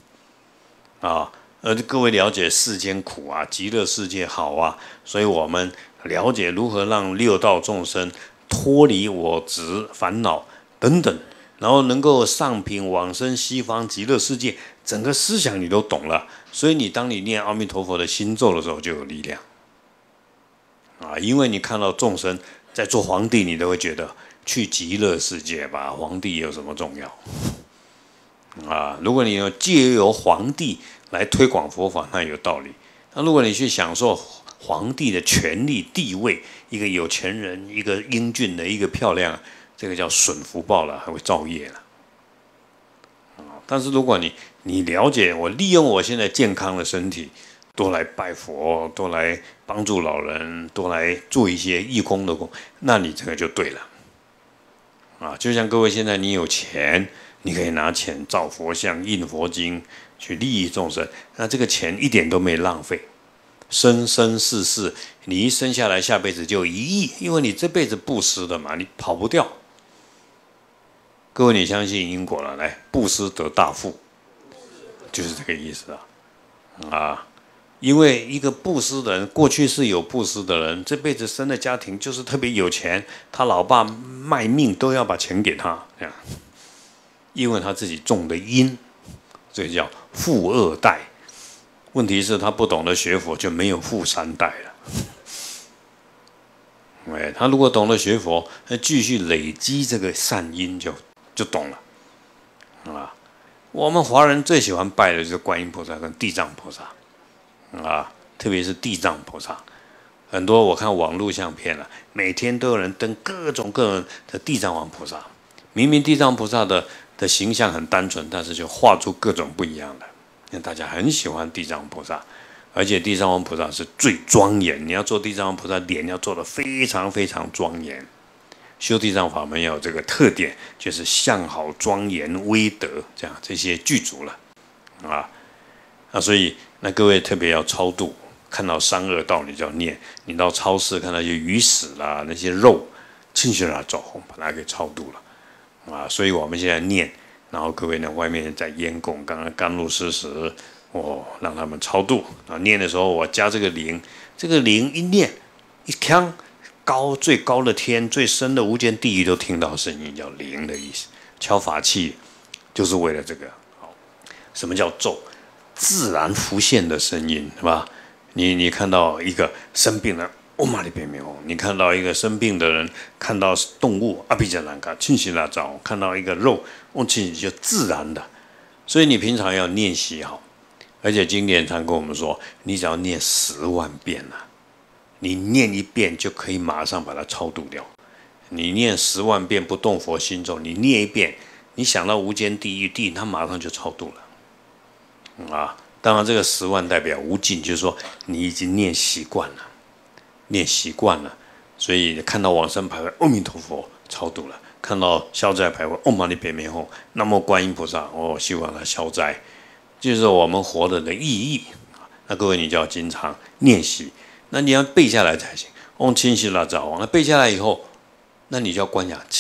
各位了解世间苦极乐世界好所以我们了解如何让六道众生脱离我执烦恼等等，然后能够上品往生西方极乐世界，整个思想你都懂了，所以当你念阿弥陀佛的心咒的时候就有力量因为你看到众生在做皇帝，你都会觉得去极乐世界吧，皇帝有什么重要如果你有借由皇帝来推广佛法，那有道理。那如果你去享受皇帝的权力地位，一个有钱人，一个英俊的，一个漂亮，这个叫损福报了，还会造业了但是如果你了解，我利用我现在健康的身体，多来拜佛，多来帮助老人，多来做一些义工的功，那你这个就对了就像各位现在你有钱，你可以拿钱造佛像、印佛经，去利益众生，那这个钱一点都没浪费。生生世世，你一生下来，下辈子就1亿，因为你这辈子布施的嘛，你跑不掉。各位，你相信因果了？来，布施得大富，就是这个意思因为一个布施的人，过去是有布施的人，这辈子生的家庭就是特别有钱，他老爸卖命都要把钱给他，这样，因为他自己种的因，这叫富二代。问题是，他不懂得学佛，就没有富3代了。他如果懂得学佛，那继续累积这个善因就懂了。我们华人最喜欢拜的就是观音菩萨跟地藏菩萨特别是地藏菩萨。很多我看网络相片每天都有人登各种的地藏王菩萨。明明地藏菩萨的形象很单纯，但是就画出各种不一样的。因为大家很喜欢地藏菩萨，而且地藏王菩萨是最庄严。你要做地藏王菩萨，脸要做得非常非常庄严。修地藏法门要有这个特点，就是相好、庄严、威德，这些具足了所以那各位特别要超度，看到三恶道你就要念。你到超市看到一些鱼屎啦、那些肉，进去了走红，把它给超度了所以我们现在念。然后各位呢，外面在烟供，刚刚甘露施食，让他们超度念的时候，我加这个铃，这个铃一念一锵，最高的天、最深的无间地狱都听到声音，叫铃的意思。敲法器就是为了这个。什么叫咒？自然浮现的声音，是吧？你看到一个生病的。你看到一个生病的人，看到动物阿毗迦兰卡清洗拉早，看到一个肉清洗就自然的，所以你平常要练习好。而且经典常跟我们说，你只要念10万遍你念一遍就可以马上把它超度掉。你念10万遍不动佛心咒，你念一遍，你想到无间地狱，它马上就超度了当然这个10万代表无尽，就是说你已经念习惯了，所以看到往生牌位，阿弥陀佛超度了；看到消灾牌位，唵嘛呢叭咪吽，南无观音菩萨，希望他消灾，就是我们活着的意义。那各位你就要经常练习，那你要背下来才行。唵清晰啦早，那背下来以后，那你就要观想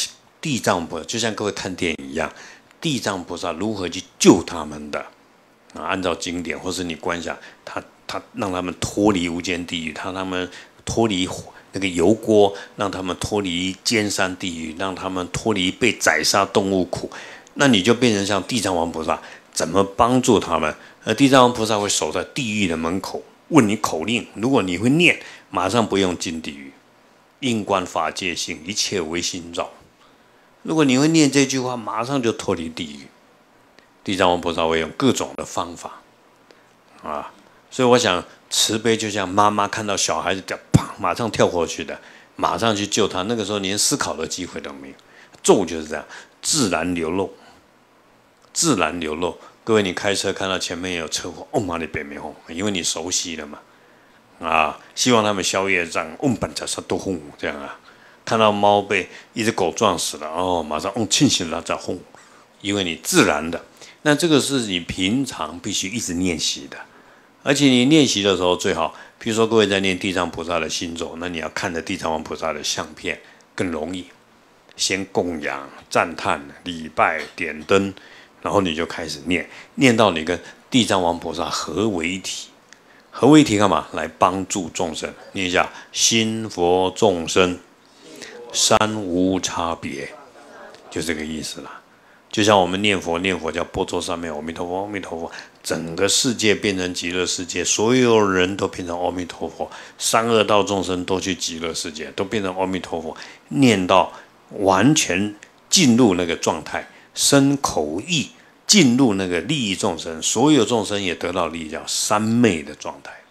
地藏菩萨就像各位看电影一样，地藏菩萨如何去救他们的按照经典或是你观想，他让他们脱离无间地狱，他让他们脱离那个油锅，让他们脱离尖山地狱，让他们脱离被宰杀动物苦。那你就变成像地藏王菩萨，怎么帮助他们？地藏王菩萨会守在地狱的门口，问你口令，如果你会念，马上不用进地狱。应观法界性，一切唯心造。如果你会念这句话，马上就脱离地狱。地藏王菩萨会用各种的方法所以我想慈悲就像妈妈看到小孩子掉，砰，马上跳过去的，马上去救他，那个时候连思考的机会都没有。咒就是这样，自然流露，自然流露。各位，你开车看到前面有车祸，妈的别没红，因为你熟悉了嘛。希望他们消业障，本着杀都轰这样看到猫被一只狗撞死了，马上庆幸了再轰，因为你自然的。那这个是你平常必须一直练习的，而且你练习的时候最好，比如说各位在念地藏菩萨的心咒，那你要看着地藏王菩萨的相片更容易。先供养、赞叹、礼拜、点灯，然后你就开始念，念到你跟地藏王菩萨合为一体。合为一体干嘛？来帮助众生。念一下：心佛众生，三无差别，就这个意思啦。就像我们念佛叫般若三藐阿弥陀佛，阿弥陀佛，整个世界变成极乐世界，所有人都变成阿弥陀佛，三恶道众生都去极乐世界，都变成阿弥陀佛，念到完全进入那个状态，身口意进入那个利益众生，所有众生也得到利益，叫三昧的状态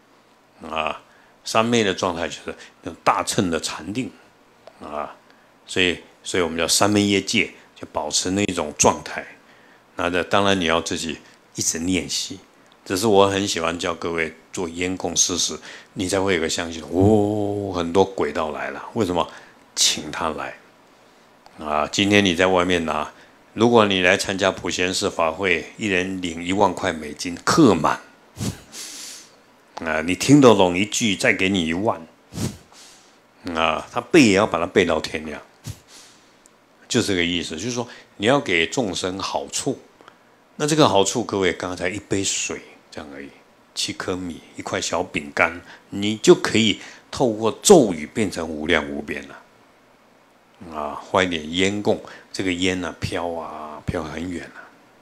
三昧的状态就是那种大乘的禅定所以我们叫三昧业界，就保持那种状态。那当然你要自己一直练习，只是我很喜欢教各位做烟供施食，你才会有个相信很多轨道来了，为什么？请他来今天你在外面拿，如果你来参加普贤寺法会，一人领1万块美金，客满你听得懂一句，再给你1万他背也要把它背到天亮，就这个意思。就是说你要给众生好处，那这个好处，各位刚才一杯水这样而已，7颗米，1块小饼干，你就可以透过咒语变成无量无边了换一点烟供，这个烟飘很远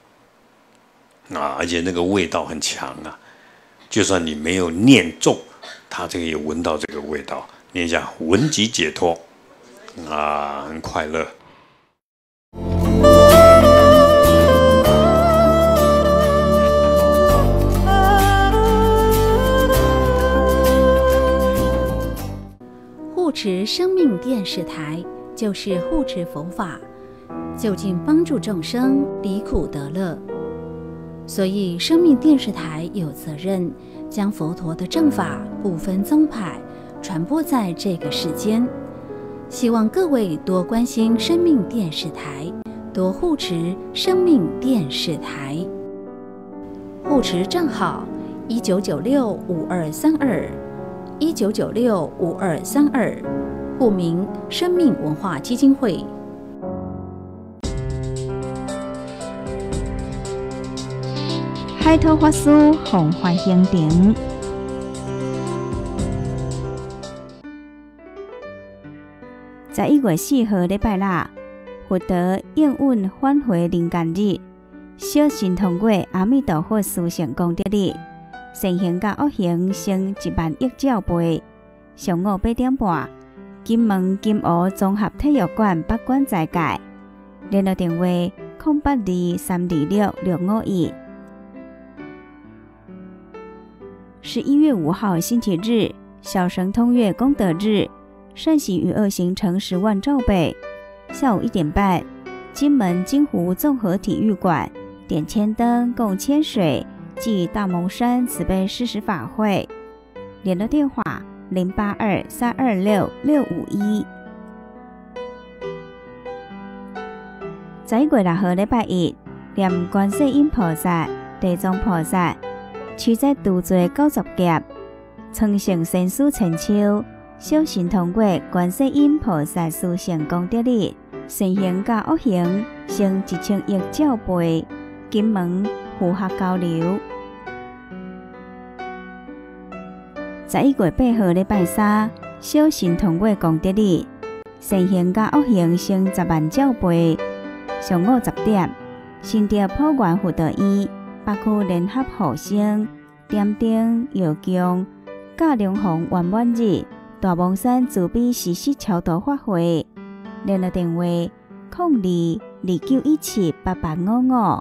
而且那个味道很强就算你没有念咒，它这个也闻到这个味道。念一下，闻即解脱很快乐。 护持生命电视台就是护持佛法，就近帮助众生离苦得乐。所以生命电视台有责任将佛陀的正法不分宗派传播在这个世间。希望各位多关心生命电视台，多护持生命电视台。护持账号19965232，19965232，户名生命文化基金会。 海涛法师弘法行程。11月4號禮拜六，佛陀應允返回人間日，小神通過阿彌陀佛殊勝功德日，善行甲惡行成10000億兆倍。上午8點半，金門金湖綜合體育館北館在界，聯絡電話0823266551。11月5號星期日，小乘通月功德日，善行與惡行成10萬兆倍。下午1點半，金門金湖綜合體育館點千燈共千水暨大蒙山慈悲施食法會，聯絡電話0823266551。11月6號禮拜一，念觀世音菩薩、地藏菩薩，持在度罪90劫，稱成仙書千秋，小神通過觀世音菩薩殊勝功德日， 善行甲恶行，成1000亿兆倍，金门符合交流。11月8號禮拜3，小神通過功德日，善行甲惡行成10萬兆倍。上午10點，新竹普園福德院北區聯合護生點燈藥供，甲龍鳳圓滿日大帽山慈悲施食超度法會。聯絡電話0229178855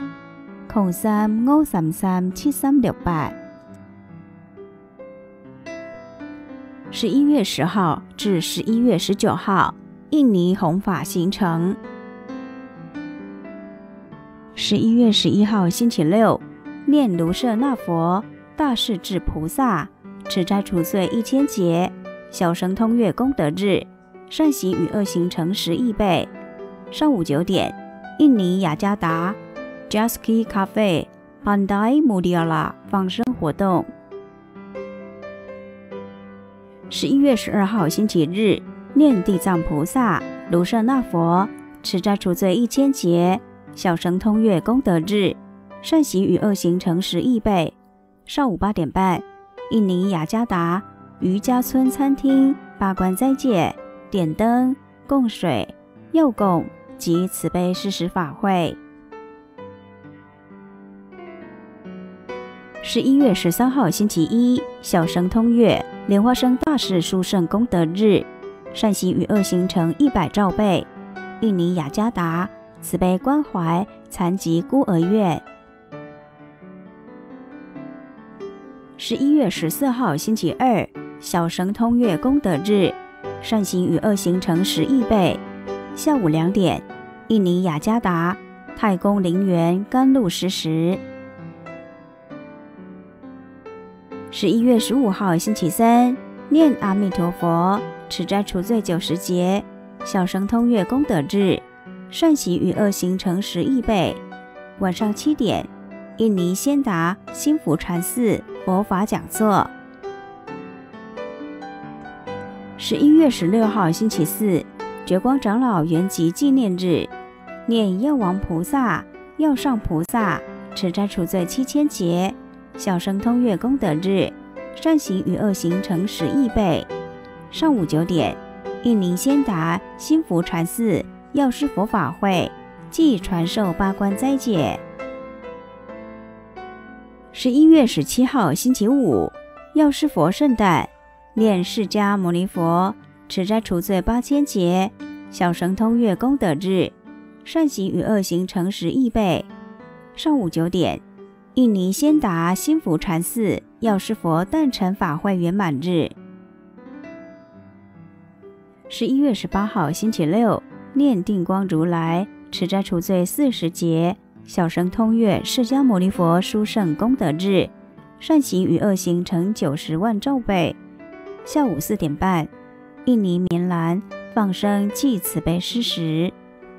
0353337368。11月10號至11月19號，印尼弘法行程。11月11號星期六，念盧舍那佛大勢至菩薩持齋除罪1000劫，小乘通閱功德日，善行與惡行成10億倍。上午9點，印尼雅加達 Jaski Cafe Pandai Mudiala 放生活動。11月12號星期日，念地藏菩薩盧舍那佛持齋除罪1000劫，小乘通閱功德日，善行與惡行成10億倍。上午8點半，印尼雅加達瑜伽村餐廳八關齋戒、點燈、供水、藥供及慈悲施食法會。11月13號星期一，小乘通閱蓮花生大士殊勝功德日，善行與惡行成100兆倍。印尼雅加達慈悲關懷殘疾孤兒院。11月14號星期二，小乘通閱功德日，善行與惡行成10億倍。下午2點，印尼雅加達太公陵園甘露施食。11月15號星期三，念阿彌陀佛持齋除罪90劫，小乘通閱功德日，善行與惡行成10億倍。晚上7點，印尼仙達新福禪寺佛法講座。11月16號星期四，覺光長老圓寂紀念日，念藥王菩薩、藥上菩薩持齋除罪7000劫，小乘通閱功德日，善行與惡行成10億倍。上午9點，印尼仙達新福禪寺藥師佛法會暨傳授八關齋戒。11月17號星期五，藥師佛聖誕，念釋迦牟尼佛持齋除罪8000劫，小乘通閱功德日，善行與惡行成10億倍。上午9點，印尼仙達新福禪寺藥師佛誕辰法會圓滿日。11月18號星期六，念定光如來持齋除罪40劫，小乘通閱釋迦牟尼佛殊勝功德日，善行與惡行成90萬兆倍。下午4點半，印尼棉蘭放生暨慈悲施食。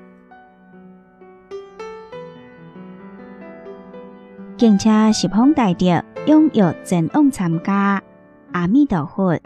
敬請十方大德踴躍前往參加。阿彌陀佛。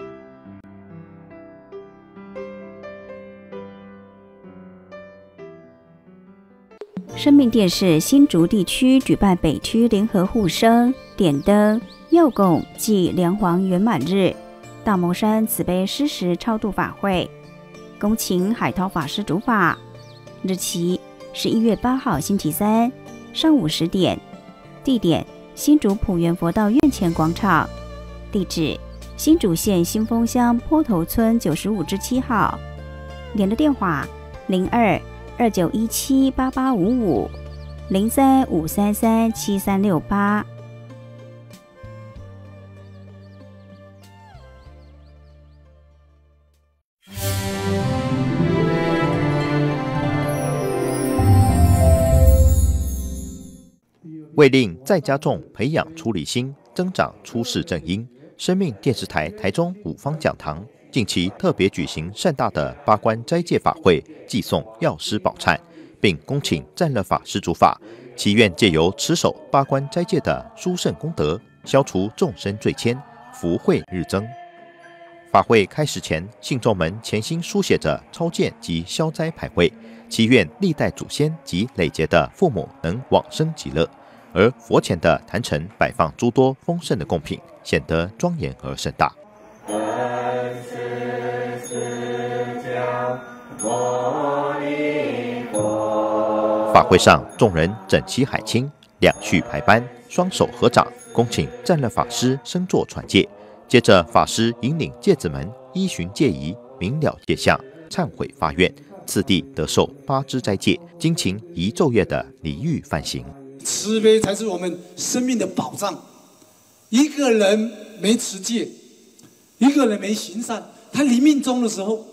生命電視新竹地區舉辦北區聯合護生、點燈、藥供暨梁皇圓滿日大帽山慈悲施食超度法會，恭請海濤法師主法。日期11月8號星期三上午10點，地點新竹普元佛道院前廣場，地址新竹縣新豐鄉坡頭村95-7號，聯絡電話02-29178855 03-533-7368。 为令在家众培养出离心，增长出世正因，生命电视台台中五方讲堂近期特别举行盛大的八关斋戒法会，祭诵药师宝忏，并恭请占乐法师主法，祈愿借由持守八关斋戒的殊胜功德，消除众生罪愆，福慧日增。 法会开始前，信众们潜心书写着超荐及消灾牌位，祈愿历代祖先及累劫的父母能往生极乐。而佛前的坛城摆放诸多丰盛的贡品，显得庄严而盛大。法会上，众人整齐海清，两序排班，双手合掌，恭请占乐法师升座传戒。接着，法师引领戒子们依循戒仪，明了戒相，忏悔发愿，次第得受8支斋戒，精勤一昼夜的离欲犯行。 慈悲才是我们生命的保障。一个人没持戒，一个人没行善，他临命终的时候，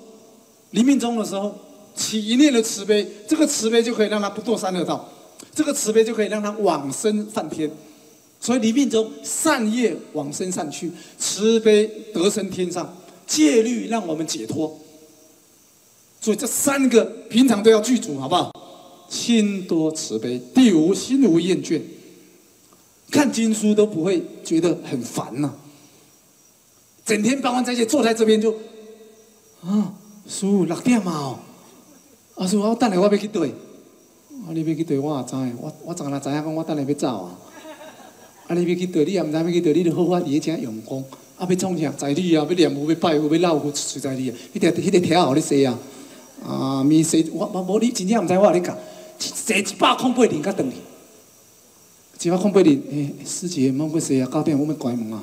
起一念的慈悲，这个慈悲就可以让他不堕三恶道，这个慈悲就可以让他往生梵天。所以临命终善业往生善趣，慈悲得生天上，戒律让我们解脱。所以这3个平常都要具足，好不好？心多慈悲，第5心无厌倦。看经书都不会觉得很烦呐、整天办完斋戒坐在这边就师父6点嘛师父我等下我要去对，你要去对我也知，我昨下知影讲我等下要走你要去对，你也唔知要去对，你就好好伫遮用功，要创啥在你要念佛，要拜佛，要闹佛，随在你迄个条互你写面写我你真正唔知我咧讲，写108年才转去，108年，师姐莫要写9点我们关门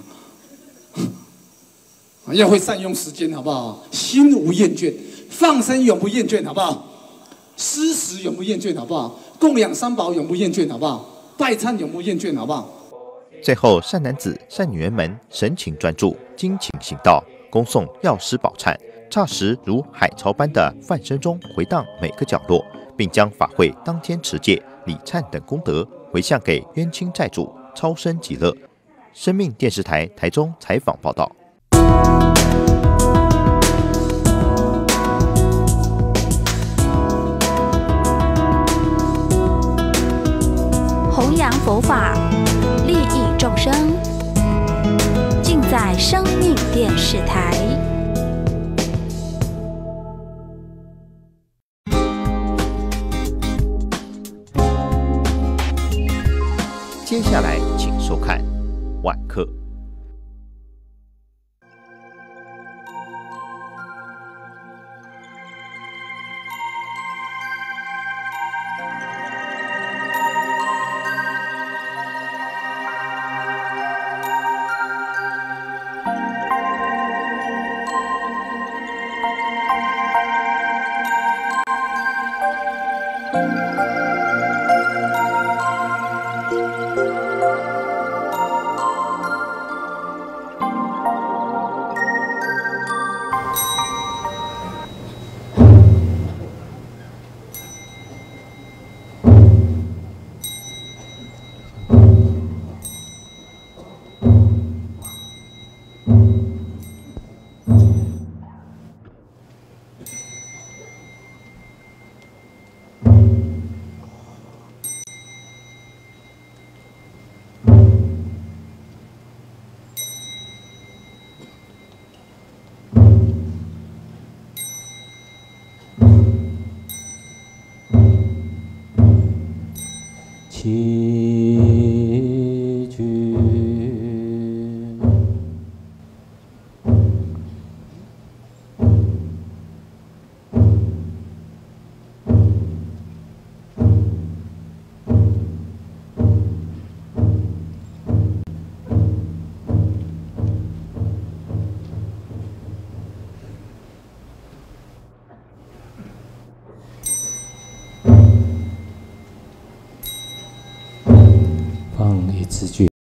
要会善用时间，好不好？心无厌倦，放生永不厌倦，好不好？施食永不厌倦，好不好？供养3宝永不厌倦，好不好？拜忏永不厌倦，好不好？ 最后，善男子、善女人们神情专注，精勤行道，恭诵药师宝忏，霎时如海潮般的梵声中回荡每个角落，并将法会当天持戒、礼忏等功德回向给冤亲债主，超生极乐。生命电视台台中采访报道。 弘扬佛法，利益众生，尽在生命电视台。 接下来，请收看晚课。 起居放一字句。